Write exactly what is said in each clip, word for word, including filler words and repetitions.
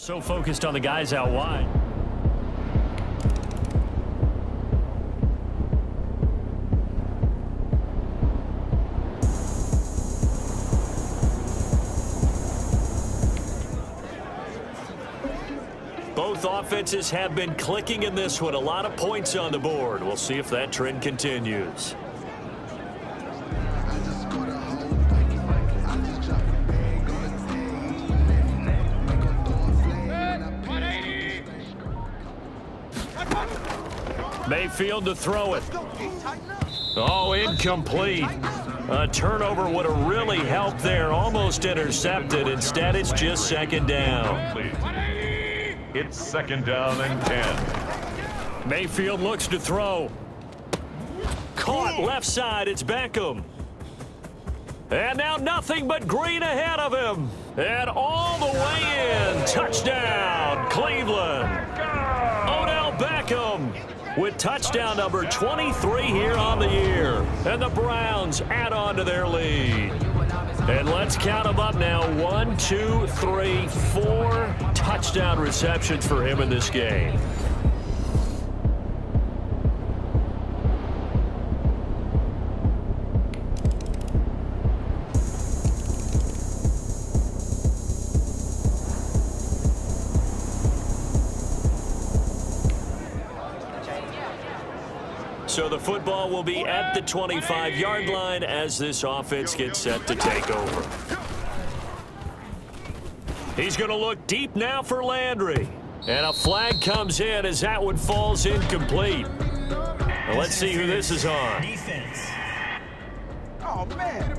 So focused on the guys out wide. Both offenses have been clicking in this one. A lot of points on the board. We'll see if that trend continues. Mayfield to throw it. Oh, incomplete. A turnover would have really helped there. Almost intercepted. Instead, it's just second down. It's second down and ten. Mayfield looks to throw. Caught left side. It's Beckham. And now nothing but green ahead of him. And all the way in. Touchdown, Cleveland. Odell Beckham with touchdown number twenty-three here on the year. And the Browns add on to their lead. And let's count them up now. One, two, three, four touchdown receptions for him in this game. So the football will be at the twenty-five yard line as this offense gets set to take over. He's going to look deep now for Landry. And a flag comes in as that one falls incomplete. Now let's see who this is on. Defense. Oh, man.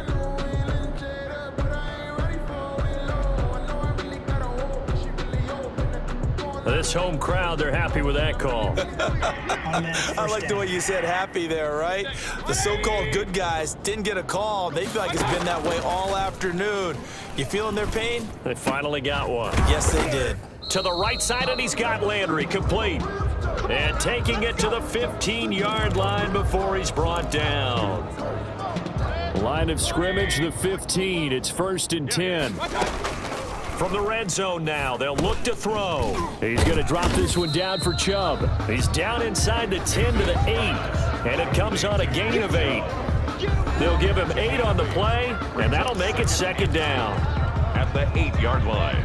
This home crowd, they're happy with that call. I like the way you said happy there, right? The so-called good guys didn't get a call. They feel like it's been that way all afternoon. You feeling their pain? They finally got one. Yes, they did. To the right side, and he's got Landry complete. And taking it to the fifteen yard line before he's brought down. Line of scrimmage, the fifteen. It's first and ten. From the red zone now, they'll look to throw. He's going to drop this one down for Chubb. He's down inside the ten to the eight, and it comes on a gain of eight. They'll give him eight on the play, and that'll make it second down. At the eight yard line.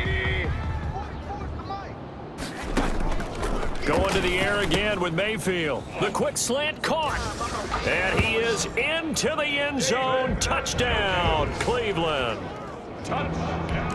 Going to the air again with Mayfield. The quick slant caught. And he is into the end zone. Touchdown, Cleveland. Touchdown.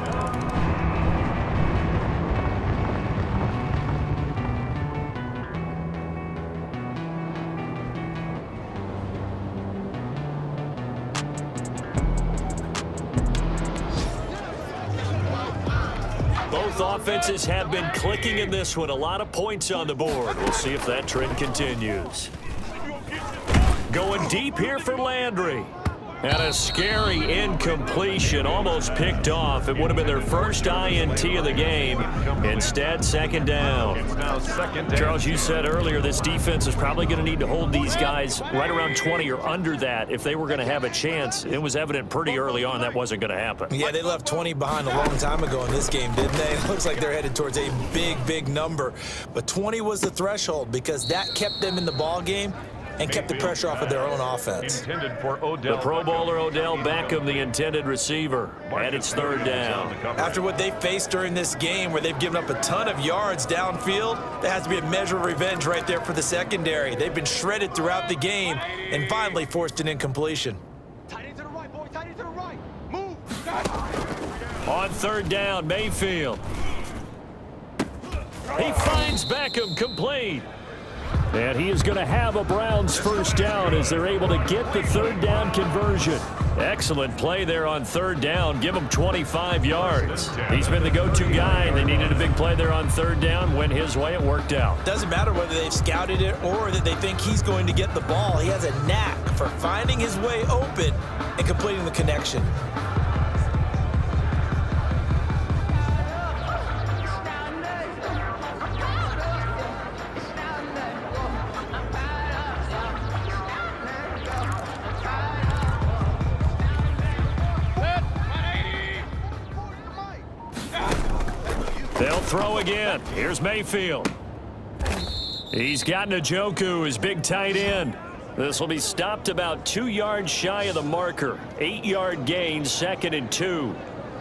Both offenses have been clicking in this one. A lot of points on the board. We'll see if that trend continues. Going deep here for Landry. And a scary incompletion, almost picked off. It would have been their first I N T of the game. Instead, second down. It's now second down. Charles, you said earlier this defense is probably going to need to hold these guys right around twenty or under that if they were going to have a chance. It was evident pretty early on that wasn't going to happen. Yeah, they left twenty behind a long time ago in this game, didn't they? It looks like they're headed towards a big, big number. But twenty was the threshold because that kept them in the ball game and kept the pressure off of their own offense. Intended for Odell. The Pro Bowler Odell Beckham, the intended receiver, and it's third down. After what they faced during this game where they've given up a ton of yards downfield, there has to be a measure of revenge right there for the secondary. They've been shredded throughout the game and finally forced an incompletion. Tight end to the right, boy. Tight end to the right. Move. On third down, Mayfield. He finds Beckham complete. And he is going to have a Browns first down as they're able to get the third down conversion. Excellent play there on third down. Give him twenty-five yards. He's been the go-to guy. They needed a big play there on third down. Went his way. It worked out. Doesn't matter whether they've scouted it or that they think he's going to get the ball. He has a knack for finding his way open and completing the connection. They'll throw again. Here's Mayfield. He's got Njoku, his big tight end. This will be stopped about two yards shy of the marker. Eight-yard gain, second and two.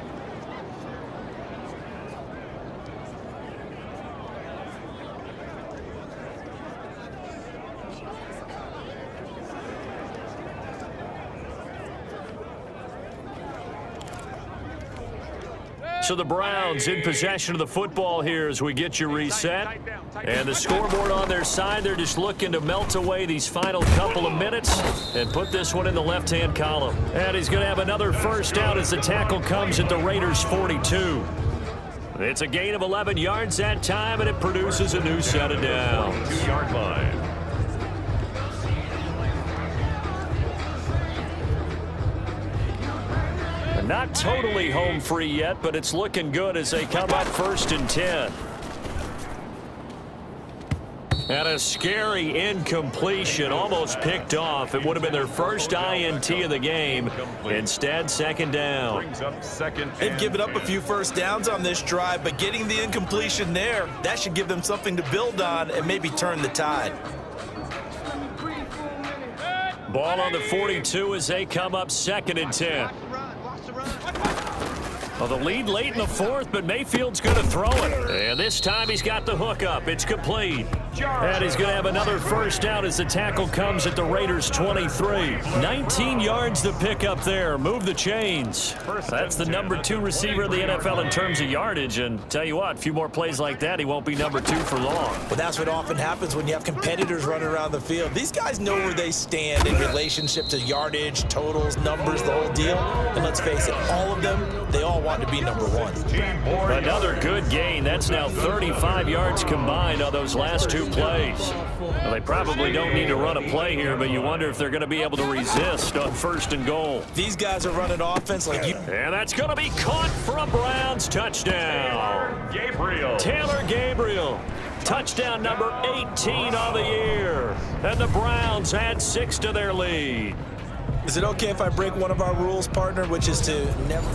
So the Browns in possession of the football here as we get you reset. And the scoreboard on their side, they're just looking to melt away these final couple of minutes and put this one in the left-hand column. And he's going to have another first down as the tackle comes at the Raiders' forty-two. It's a gain of eleven yards that time, and it produces a new set of downs. Two-yard line. Not totally home free yet, but it's looking good as they come up first and ten. And a scary incompletion, almost picked off. It would have been their first I N T of the game. Instead, second down. Brings up second. They've given up a few first downs on this drive, but getting the incompletion there, that should give them something to build on and maybe turn the tide. Ball on the forty-two as they come up second and ten. Well, the lead late in the fourth, but Mayfield's going to throw it. And this time he's got the hook up. It's complete. And he's going to have another first down as the tackle comes at the Raiders' twenty-three. nineteen yards to pick up there. Move the chains. That's the number two receiver in the N F L in terms of yardage. And tell you what, a few more plays like that, he won't be number two for long. But that's what often happens when you have competitors running around the field. These guys know where they stand in relationship to yardage, totals, numbers, the whole deal. And let's face it, all of them, they all want to be number one. Another good gain. That's now thirty-five yards combined on those last two plays. Well, they probably don't need to run a play here, but you wonder if they're going to be able to resist on first and goal. These guys are running offense like you. And that's going to be caught for a Browns touchdown. Gabriel. Taylor Gabriel. Touchdown number eighteen on the year. And the Browns add six to their lead. Is it okay if I break one of our rules, partner, which is to never...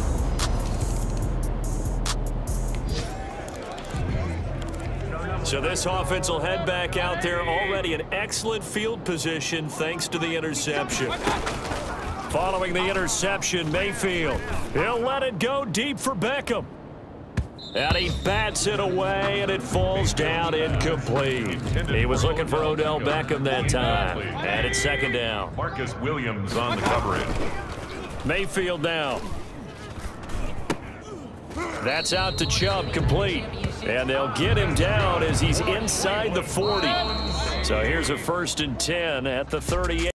So this offense will head back out there, already in excellent field position thanks to the interception. Following the interception, Mayfield. He'll let it go deep for Beckham. And he bats it away, and it falls down incomplete. He was looking for Odell Beckham that time. And it's second down. Marcus Williams on the coverage. Mayfield now. That's out to Chubb, complete. And they'll get him down as he's inside the forty. So here's a first and ten at the thirty-eight.